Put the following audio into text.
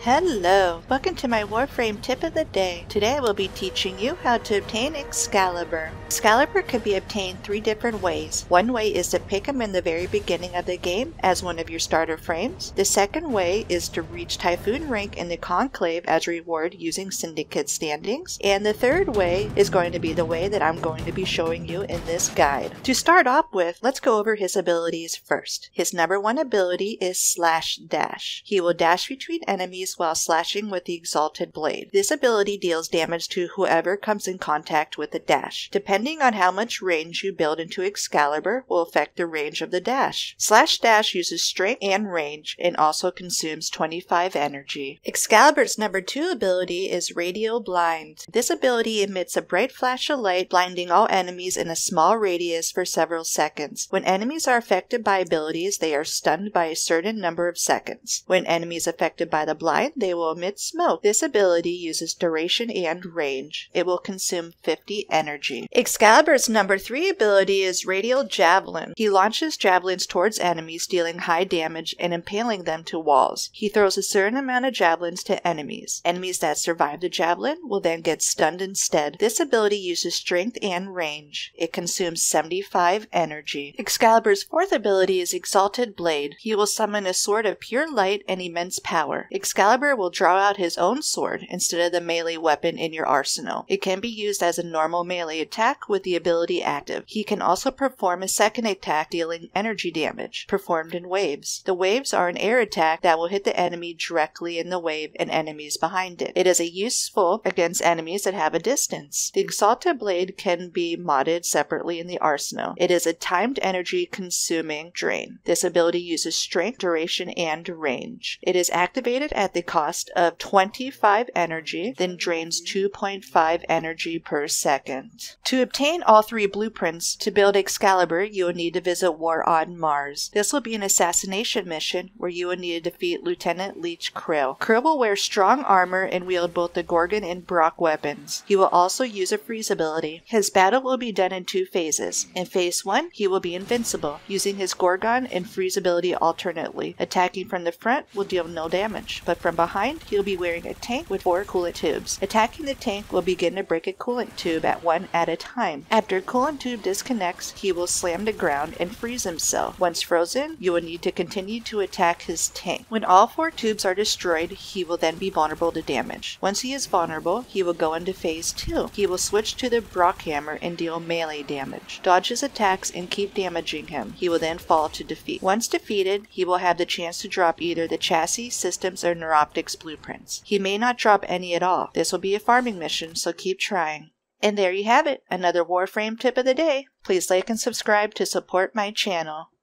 Hello, welcome to my Warframe tip of the day. Today I will be teaching you how to obtain Excalibur. Excalibur can be obtained 3 different ways. One way is to pick him in the very beginning of the game as one of your starter frames. The second way is to reach Typhoon rank in the Conclave as a reward using Syndicate standings. And the third way is going to be the way that I'm going to be showing you in this guide. To start off with, let's go over his abilities first. His number 1 ability is Slash Dash. He will dash between enemies while slashing with the Exalted Blade. This ability deals damage to whoever comes in contact with the dash. Depending on how much range you build into Excalibur will affect the range of the dash. Slash Dash uses strength and range and also consumes 25 energy. Excalibur's number 2 ability is Radial Blind. This ability emits a bright flash of light, blinding all enemies in a small radius for several seconds. When enemies are affected by abilities, they are stunned by a certain number of seconds. When enemies affected by the blind, they will emit smoke. This ability uses duration and range. It will consume 50 energy. Excalibur's number 3 ability is Radial Javelin. He launches javelins towards enemies, dealing high damage and impaling them to walls. He throws a certain amount of javelins to enemies. Enemies that survive the javelin will then get stunned instead. This ability uses strength and range. It consumes 75 energy. Excalibur's 4th ability is Exalted Blade. He will summon a sword of pure light and immense power. Excalibur will draw out his own sword instead of the melee weapon in your arsenal. It can be used as a normal melee attack with the ability active. He can also perform a second attack dealing energy damage, performed in waves. The waves are an air attack that will hit the enemy directly in the wave and enemies behind it. It is useful against enemies that have a distance. The Exalted Blade can be modded separately in the arsenal. It is a timed energy consuming drain. This ability uses strength, duration, and range. It is activated at the cost of 25 energy, then drains 2.5 energy per second. To obtain all 3 blueprints to build Excalibur, you will need to visit War on Mars. This will be an assassination mission where you will need to defeat Lieutenant Leech Krill. Krill will wear strong armor and wield both the Gorgon and Brock weapons. He will also use a freeze ability. His battle will be done in 2 phases. In phase 1, he will be invincible, using his Gorgon and freeze ability alternately. Attacking from the front will deal no damage, but from behind, he'll be wearing a tank with 4 coolant tubes. Attacking the tank will begin to break a coolant tube at one at a time. After a coolant tube disconnects, he will slam the ground and freeze himself. Once frozen, you will need to continue to attack his tank. When all 4 tubes are destroyed, he will then be vulnerable to damage. Once he is vulnerable, he will go into phase 2. He will switch to the Brock Hammer and deal melee damage. Dodge his attacks and keep damaging him. He will then fall to defeat. Once defeated, he will have the chance to drop either the chassis, systems, or neuroptics blueprints. He may not drop any at all. This will be a farming mission, so keep trying. And there you have it, another Warframe tip of the day. Please like and subscribe to support my channel.